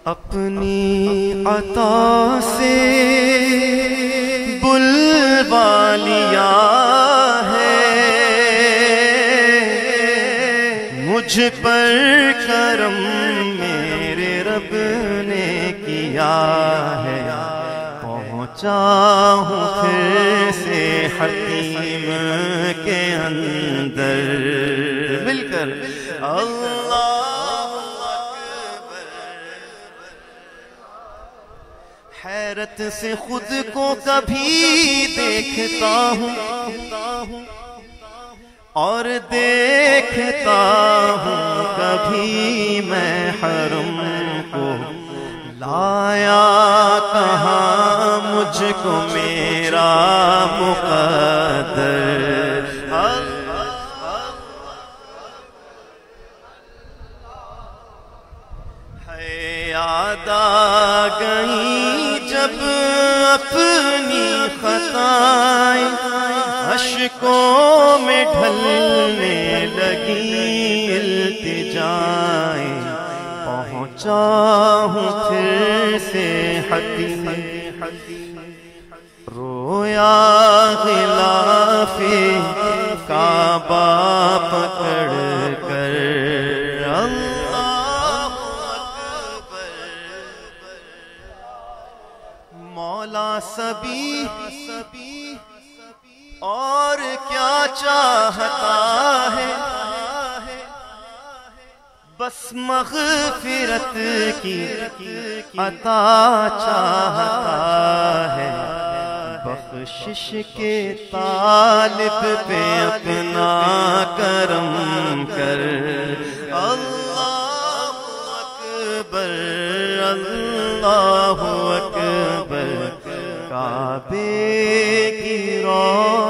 اپنی عطا سے بلوا لیا ہے، مجھ پر کرم میرے رب نے کیا ہے، پہنچا ہوں پھر سے حتیم کے اندر، مل کر اللہ حیرت سے خود کو کبھی دیکھتا ہوں اور دیکھتا ہوں کبھی میں حرم کو، لایا کہاں مجھ کو میرا مقدر، ہے یاد آ گئی جب اپنی خطائیں اشکوں میں ڈھلنے لگی التجائیں، پہنچا ہوں پھر سے حتیم، رویا غلاف کعبہ پکڑ کر، مولا سبھی اور کیا چاہتا ہے، بس مغفرت کی عطا چاہتا ہے، بخشش کے طالب پہ اپنا کرم کر، اللہ اکبر اللہ اکبر، کعبے کی روشنی